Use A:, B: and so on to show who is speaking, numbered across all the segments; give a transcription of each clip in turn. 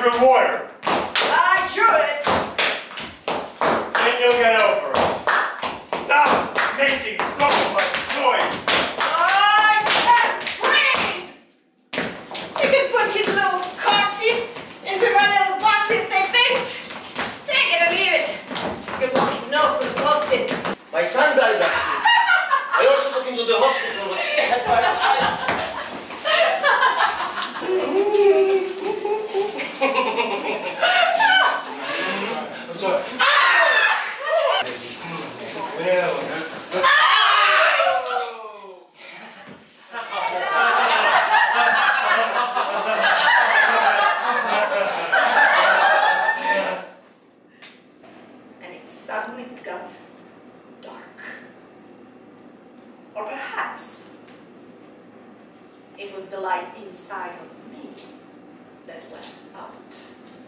A: drew water.
B: I drew it.
A: Then you'll get over it. Stop making so much noise.
B: I can't breathe. You can put his little coxie into my little box and say things. Take it or leave it. You can walk his nose with a clothespin.
C: My son died last week. I also took him to the hospital.
A: I'm sorry.
B: And it suddenly got dark. Or perhaps it was the light inside of me that went out.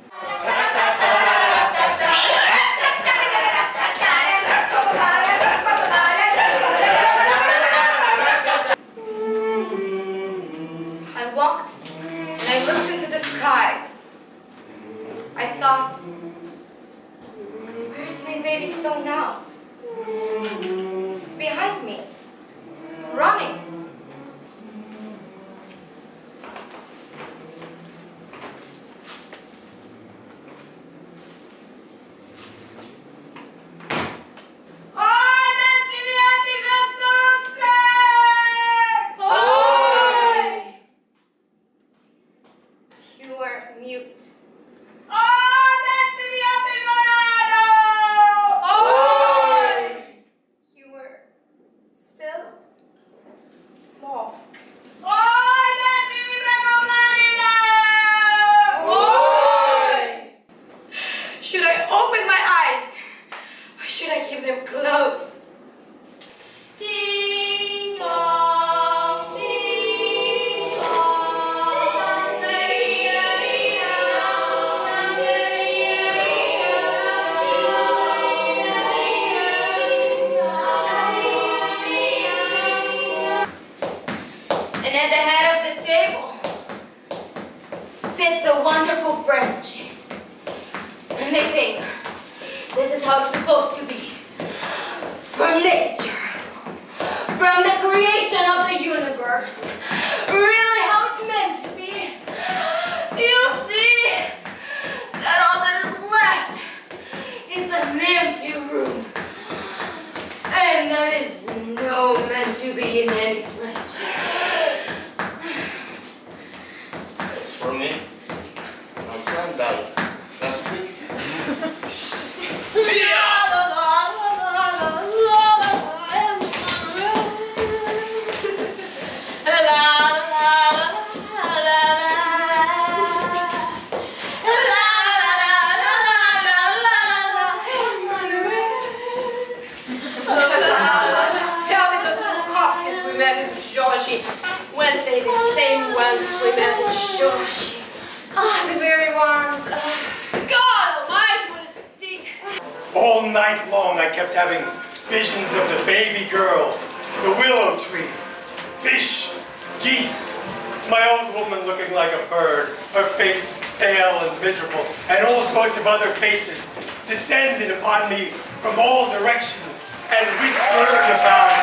B: I walked and I looked into the skies. I thought, where's my baby soul now? He's behind me, running. You were mute. You were still small. Should I open my eyes or should I keep them closed? Ding dong, ding dong, and at the head of the table sits a wonderful Frenchie. And they think this is how it's supposed to be. From nature. From the creation of the universe. Really how it's meant to be. You'll see that all that is left is an empty room. And that is no meant to be in any friendship.
C: As for me, my son died last week.
B: Tell me those little coxes we met in Georgie. Weren't they the same ones we met in Georgie? Ah, the very ones. God almighty, what a stink.
A: All night long I kept having visions of the baby girl, the willow tree, fish, geese, my old woman looking like a bird, her face pale and miserable, and all sorts of other faces descended upon me from all directions and whispered about